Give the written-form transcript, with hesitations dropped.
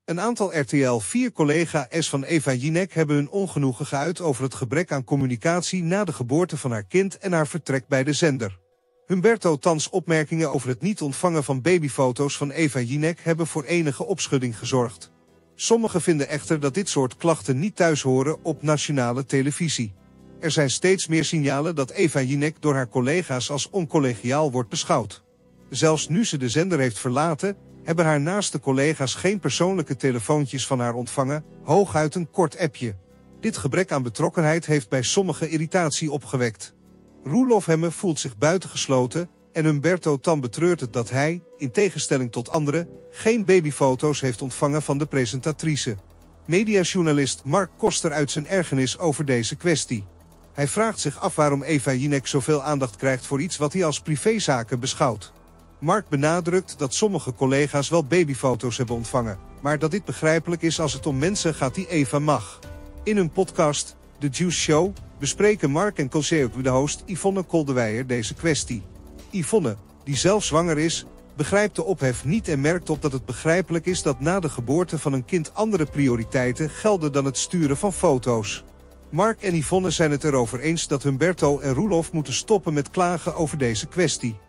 Een aantal RTL 4-collega's van Eva Jinek hebben hun ongenoegen geuit over het gebrek aan communicatie na de geboorte van haar kind en haar vertrek bij de zender. Humberto Tans' opmerkingen over het niet ontvangen van babyfoto's van Eva Jinek hebben voor enige opschudding gezorgd. Sommigen vinden echter dat dit soort klachten niet thuis horen op nationale televisie. Er zijn steeds meer signalen dat Eva Jinek door haar collega's als oncollegiaal wordt beschouwd. Zelfs nu ze de zender heeft verlaten, hebben haar naaste collega's geen persoonlijke telefoontjes van haar ontvangen, hooguit een kort appje. Dit gebrek aan betrokkenheid heeft bij sommigen irritatie opgewekt. Roelof Hemme voelt zich buitengesloten en Humberto Tan betreurt het dat hij, in tegenstelling tot anderen, geen babyfoto's heeft ontvangen van de presentatrice. Mediajournalist Mark Koster uit zijn ergernis over deze kwestie. Hij vraagt zich af waarom Eva Jinek zoveel aandacht krijgt voor iets wat hij als privézaken beschouwt. Mark benadrukt dat sommige collega's wel babyfoto's hebben ontvangen, maar dat dit begrijpelijk is als het om mensen gaat die Eva mag. In hun podcast, The Juice Show, bespreken Mark en de host Yvonne Koldewijer deze kwestie. Yvonne, die zelf zwanger is, begrijpt de ophef niet en merkt op dat het begrijpelijk is dat na de geboorte van een kind andere prioriteiten gelden dan het sturen van foto's. Mark en Yvonne zijn het erover eens dat Humberto en Roelof moeten stoppen met klagen over deze kwestie.